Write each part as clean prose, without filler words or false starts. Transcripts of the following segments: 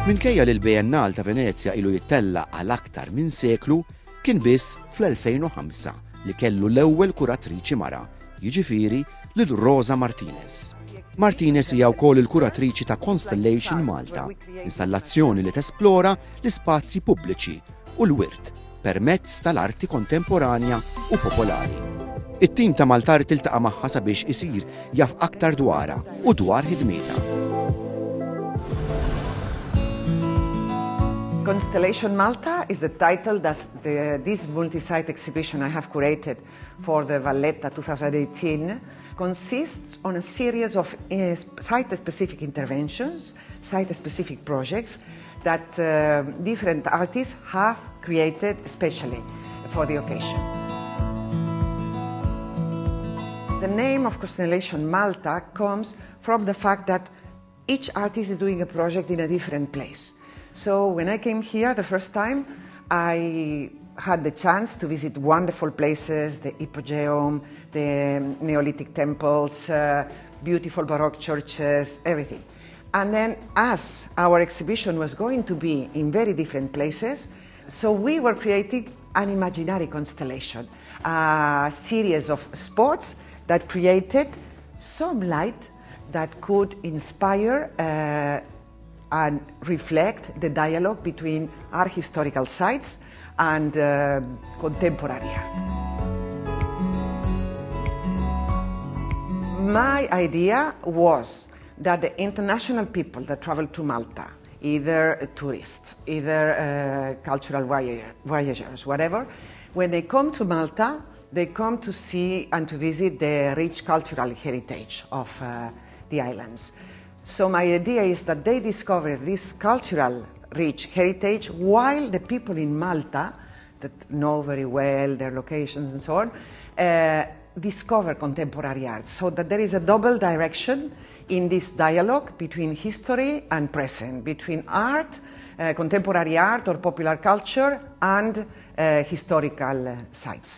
Minkejja li l-Bijennal ta' Venezia ilu jittella għal aktar minn seklu, kien biss fl-2005 li kellu l-ewwel kuratriċi mara, jiġifieri lil Rosa Martinez. Martinez hija wkoll il-kuratriċi ta' Constellation Malta, installazzjoni li tesplora l-ispazji pubbliċi u l-wirt permezz tal-arti kontemporanja u popolari. It-tim ta' Maltar tiltaqa' magħha sabiex isir jaf aktar dwarha u dwar ħidmietha. Constellation Malta is the title that this multi-site exhibition I have curated for the Valletta 2018 consists on a series of site-specific interventions, site-specific projects that different artists have created especially for the occasion. The name of Constellation Malta comes from the fact that each artist is doing a project in a different place. So when I came here the first time, I had the chance to visit wonderful places, the Hypogeum, the Neolithic temples, beautiful Baroque churches, everything. And then as our exhibition was going to be in very different places, so we were creating an imaginary constellation, a series of spots that created some light that could inspire and reflect the dialogue between our historical sites and contemporary art. My idea was that the international people that travel to Malta, either tourists, either cultural voyagers, whatever, when they come to Malta, they come to see and to visit the rich cultural heritage of the islands. So my idea is that they discover this cultural rich heritage while the people in Malta, that know very well their locations and so on, discover contemporary art. So that there is a double direction in this dialogue between history and present, between art, contemporary art or popular culture, and historical sites.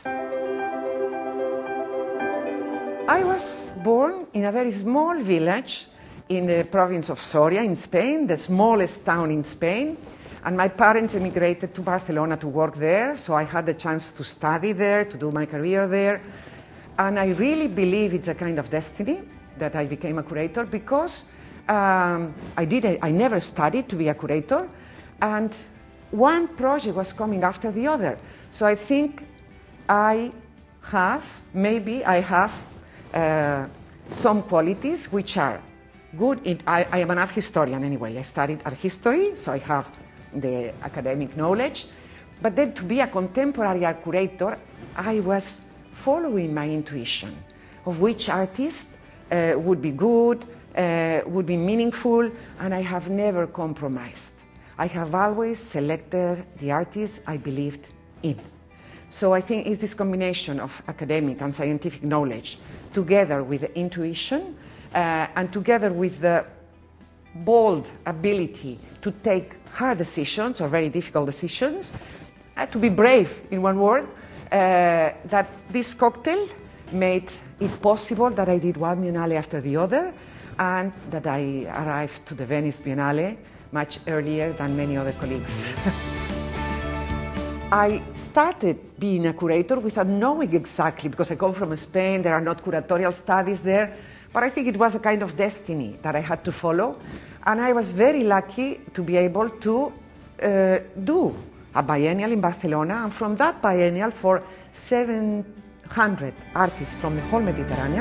I was born in a very small village in the province of Soria in Spain, the smallest town in Spain, and my parents emigrated to Barcelona to work there, so I had the chance to study there, to do my career there, and I really believe it's a kind of destiny that I became a curator because I never studied to be a curator, and one project was coming after the other. So I think maybe I have some qualities which are good. I am an art historian anyway. I studied art history, so I have the academic knowledge. But then to be a contemporary art curator, I was following my intuition of which artist would be good, would be meaningful, and I have never compromised. I have always selected the artists I believed in. So I think it's this combination of academic and scientific knowledge together with the intuition and together with the bold ability to take hard decisions or very difficult decisions, to be brave in one word, that this cocktail made it possible that I did one Biennale after the other and that I arrived to the Venice Biennale much earlier than many other colleagues. I started being a curator without knowing exactly, because I come from Spain, there are not curatorial studies there, but I think it was a kind of destiny that I had to follow, and I was very lucky to be able to do a biennial in Barcelona, and from that biennial for 700 artists from the whole Mediterranean.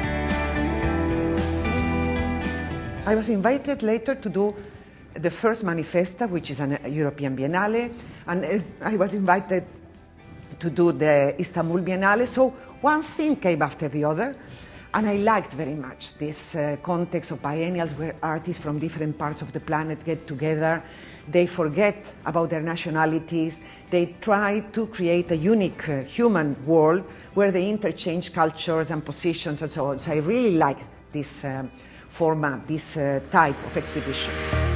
I was invited later to do the first Manifesta, which is a European Biennale, and I was invited to do the Istanbul Biennale. So one thing came after the other, and I liked very much this context of biennials where artists from different parts of the planet get together. They forget about their nationalities. They try to create a unique human world where they interchange cultures and positions and so on. So I really like this format, this type of exhibition.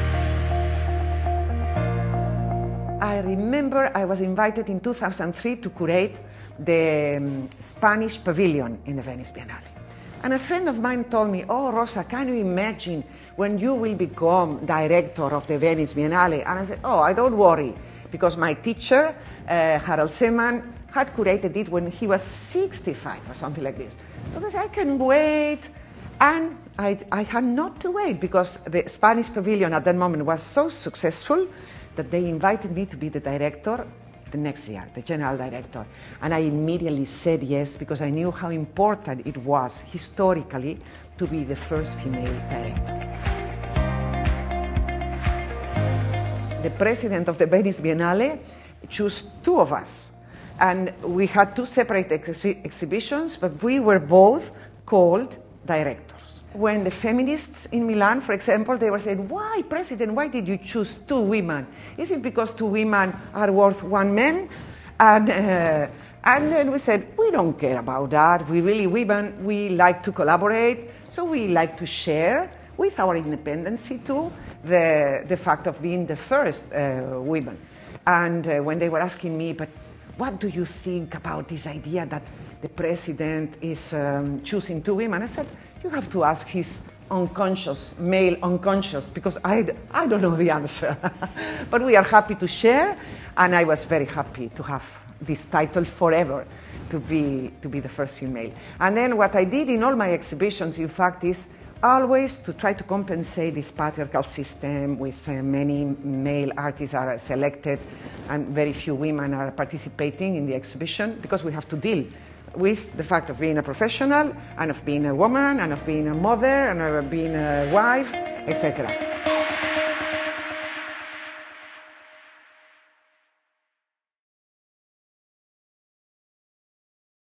I remember I was invited in 2003 to curate the Spanish pavilion in the Venice Biennale. And a friend of mine told me, oh, Rosa, can you imagine when you will become director of the Venice Biennale? And I said, oh, I don't worry, because my teacher, Harald Seemann, had curated it when he was 65 or something like this. So they said, I can wait. And I had not to wait, because the Spanish Pavilion at that moment was so successful that they invited me to be the director the next year, the general director. And I immediately said yes, because I knew how important it was historically to be the first female director. The president of the Venice Biennale chose two of us. And we had two separate exhibitions, but we were both called directors. When the feminists in Milan, for example, they were saying, why, President, why did you choose two women? Is it because two women are worth one man? And then we said, we don't care about that. We really, women, we like to collaborate, so we like to share with our independency too, the fact of being the first women. And when they were asking me, but what do you think about this idea that the president is choosing two women? I said, you have to ask his unconscious, male unconscious, because I don't know the answer. But we are happy to share, and I was very happy to have this title forever, to be the first female. And then what I did in all my exhibitions, in fact, is always to try to compensate this patriarchal system with many male artists are selected and very few women are participating in the exhibition, because we have to deal with the fact of being a professional and of being a woman and of being a mother and of being a wife, etc.